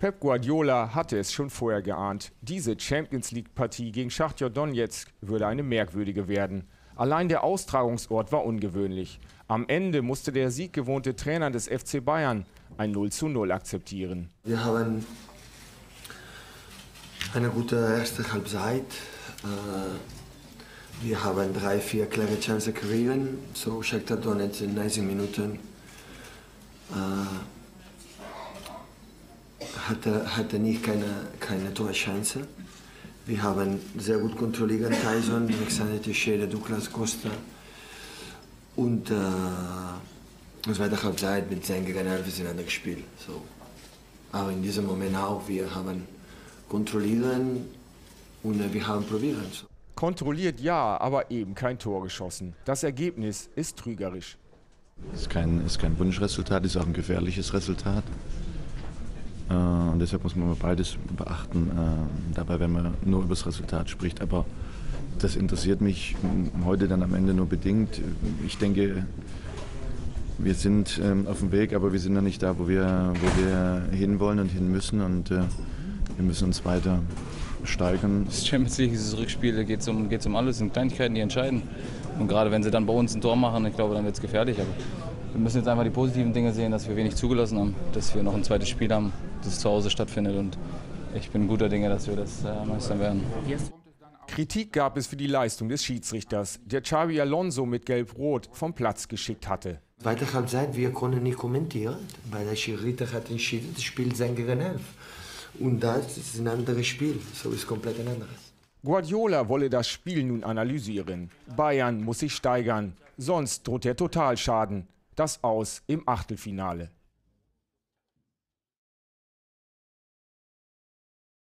Pep Guardiola hatte es schon vorher geahnt. Diese Champions-League-Partie gegen Schachtjor Donezk würde eine merkwürdige werden. Allein der Austragungsort war ungewöhnlich. Am Ende musste der sieggewohnte Trainer des FC Bayern ein 0:0 akzeptieren. Wir haben eine gute erste Halbzeit. Wir haben 3-4 klare Chancen gekriegt. So Schachtjor Donezk in 90 Minuten hatte nicht keine Torchance. Wir haben sehr gut kontrolliert Tyson, Alexander Teixeira, Douglas Costa. Und die zweite Halbzeit mit 10-11 sind wir gespielt. So. Aber in diesem Moment auch, wir haben kontrolliert und wir haben probiert. Kontrolliert ja, aber eben kein Tor geschossen. Das Ergebnis ist trügerisch. Es ist kein Wunschresultat, es ist auch ein gefährliches Resultat. Und deshalb muss man beides beachten, dabei, wenn man nur über das Resultat spricht. Aber das interessiert mich heute dann am Ende nur bedingt. Ich denke, wir sind auf dem Weg, aber wir sind noch nicht da, wo wir hinwollen und hin müssen. Und wir müssen uns weiter steigern. Das Champions League ist das Rückspiel, da geht es um alles, sind Kleinigkeiten, die entscheiden. Und gerade wenn sie dann bei uns ein Tor machen, ich glaube, dann wird es gefährlich. Aber wir müssen jetzt einfach die positiven Dinge sehen, dass wir wenig zugelassen haben, dass wir noch ein zweites Spiel haben, das zu Hause stattfindet. Und ich bin guter Dinge, dass wir das meistern werden. Kritik gab es für die Leistung des Schiedsrichters, der Xabi Alonso mit Gelb-Rot vom Platz geschickt hatte. Zweite Halbzeit, wir konnten nicht kommentieren, weil der Schiedsrichter hat entschieden, das Spiel 10-11. Und das ist ein anderes Spiel, so ist komplett ein anderes. Guardiola wolle das Spiel nun analysieren. Bayern muss sich steigern, sonst droht der Totalschaden. Das Aus im Achtelfinale.